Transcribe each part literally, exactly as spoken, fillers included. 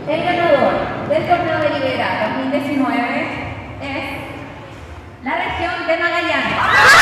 El ganador del torneo de Libera dos mil diecinueve es la región de Magallanes.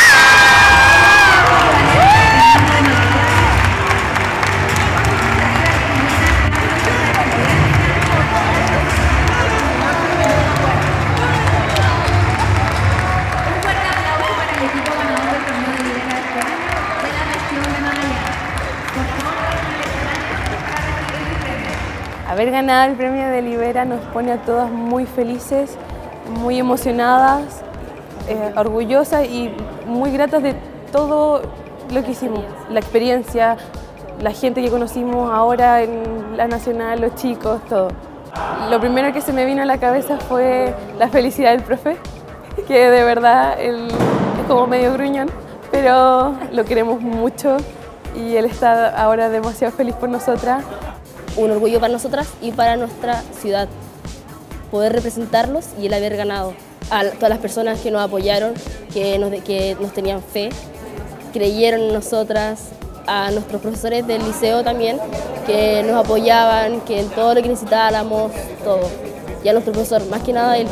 Un fuerte aplauso para el equipo ganador del torneo de Libera este año de la región de Magallanes. Por favor, para recibir el premio. Haber ganado el premio de Libera nos pone a todas muy felices, muy emocionadas, eh, orgullosas y muy gratas de todo lo que hicimos, la experiencia, la gente que conocimos ahora en la Nacional, los chicos, todo. Lo primero que se me vino a la cabeza fue la felicidad del profe, que de verdad él es como medio gruñón, pero lo queremos mucho y él está ahora demasiado feliz por nosotras. Un orgullo para nosotras y para nuestra ciudad, poder representarlos y el haber ganado. A todas las personas que nos apoyaron, que nos, que nos tenían fe, creyeron en nosotras, a nuestros profesores del liceo también, que nos apoyaban, que en todo lo que necesitábamos, todo. Y a nuestro profesor, más que nada él.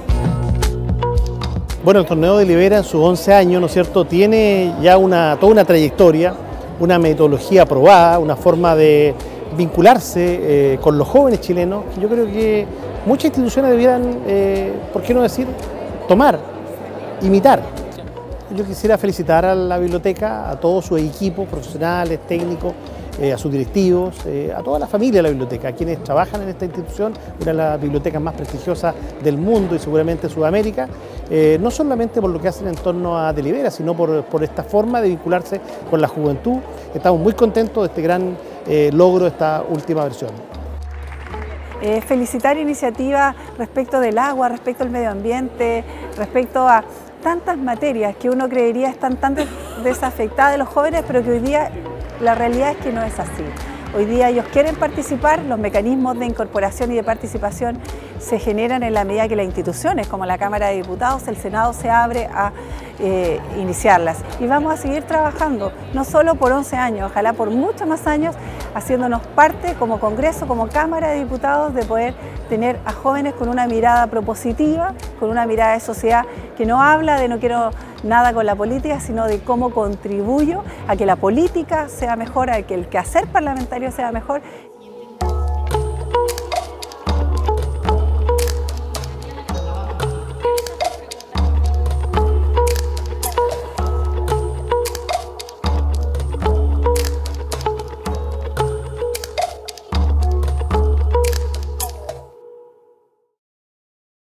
Bueno, el torneo de Libera en sus once años, ¿no es cierto?, tiene ya una, toda una trayectoria, una metodología aprobada, una forma de vincularse eh, con los jóvenes chilenos. Yo creo que muchas instituciones debieran, eh, ¿por qué no decir?, tomar, imitar. Yo quisiera felicitar a la biblioteca, a todos sus equipos profesionales, técnicos, eh, a sus directivos, eh, a toda la familia de la biblioteca, a quienes trabajan en esta institución, una de las bibliotecas más prestigiosas del mundo y seguramente de Sudamérica, eh, no solamente por lo que hacen en torno a De Libera, sino por, por esta forma de vincularse con la juventud. Estamos muy contentos de este gran eh, logro de esta última versión. Eh, felicitar iniciativas respecto del agua, respecto al medio ambiente, respecto a tantas materias que uno creería están tan desafectadas de los jóvenes, pero que hoy día la realidad es que no es así. Hoy día ellos quieren participar, los mecanismos de incorporación y de participación se generan en la medida que las instituciones, como la Cámara de Diputados, el Senado, se abre a eh, iniciarlas. Y vamos a seguir trabajando, no solo por once años, ojalá por muchos más años, haciéndonos parte como Congreso, como Cámara de Diputados, de poder tener a jóvenes con una mirada propositiva, con una mirada de sociedad que no habla de no quiero nada con la política, sino de cómo contribuyo a que la política sea mejor, a que el quehacer parlamentario sea mejor